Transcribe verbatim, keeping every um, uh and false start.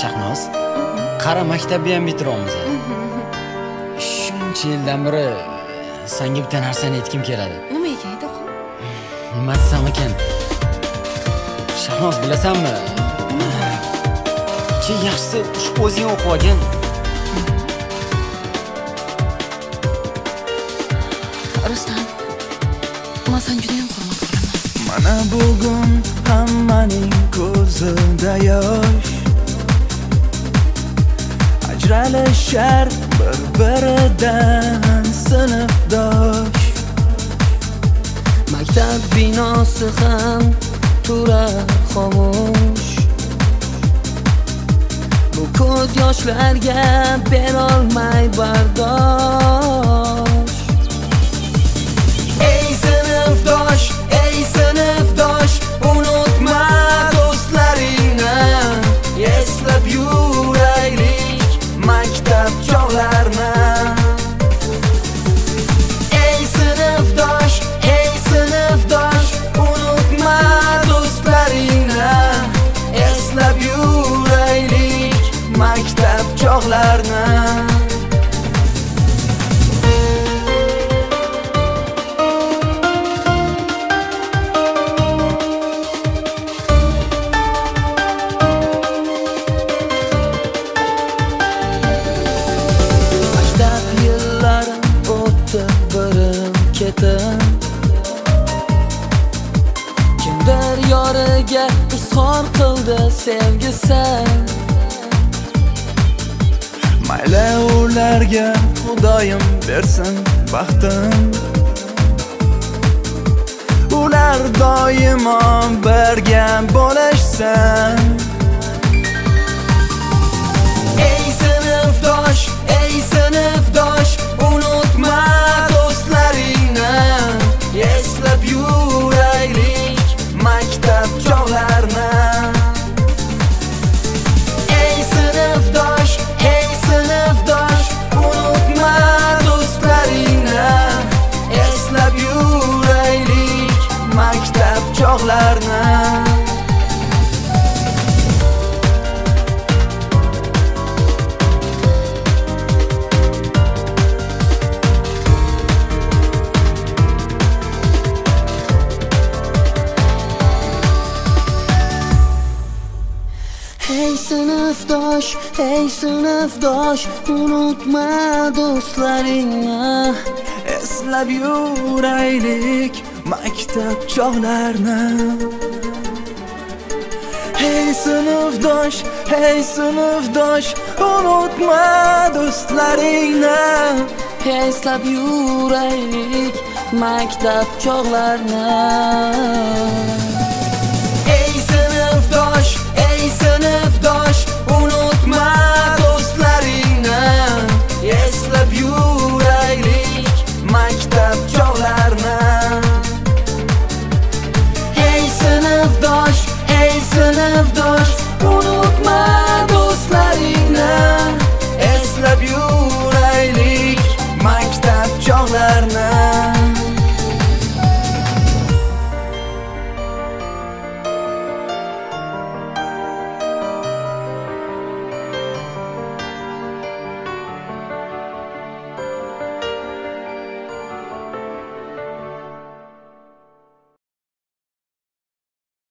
Shahnoz, qara maktabni ham bitiramiz. Shuncha yildan beri senga bitta narsani aytgim keladi. Nima ekan, edi? Nima desam ekan? Shahnoz, bilasanmi? Ki yaxshisi shu o'zing o'qib olgin. Rustam, men seni juda ham hurmat qilaman. Mana bugun hammaning ko'zida yosh, ajralishar bir-biridan sinfdosh. Maktab binosi ham turar xomush. Bu ko'z yoshlarga berolmay bardosh. Ey sinfdosh, ey sinfdosh, unutma do'stlaringni, eslab yuraylik maktab chog'larini. Ey sinfdosh, ey sinfdosh, unutma do'stlaringni, eslab yuraylik maktab chog'larini. Kimdir yoriga izhor qildi sevgisi. Mayli ularga Xudoyim bersin baxtim, ular doimo birga bo'lishsin. Ey sinfdosh, ey sinfdosh, unutma do'stlaringni, eslab yuraylik maktab chog'larini. Ey sinfdosh, ey sinfdosh, unutma do'stlaringni, eslab yuraylik maktab chog'larini. Hey sinfdosh, hey sinfdosh, unutma do'stlaringni, Eslab yuraylik maktab chog'larini. Hey sinfdosh, hey sinfdosh, unutma do'stlaringni, eslab yuraylik maktab chog'larini. Ey sinfdosh, ey sinfdosh, unutma do'stlaringni, eslab yuraylik maktab chog'larini. Ey sinfdosh, ey sinfdosh,